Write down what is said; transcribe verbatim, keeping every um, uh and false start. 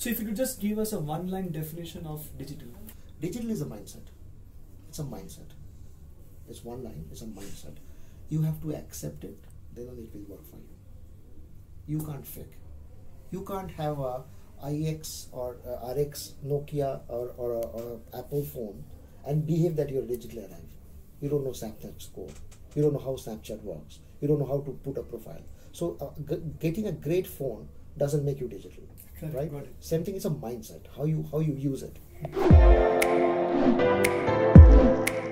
So if you could just give us a one-line definition of digital. Digital is a mindset. It's a mindset. It's one line, it's a mindset. You have to accept it, then only it will work for you. You can't fake. You can't have a I X or a R X Nokia or, or, a, or a Apple phone and behave that you're digitally arrived. You don't know Snapchat score. You don't know how Snapchat works. You don't know how to put a profile. So uh, g getting a great phone doesn't make you digital. Correct, right? got it. Same thing is a mindset, how you how you use it.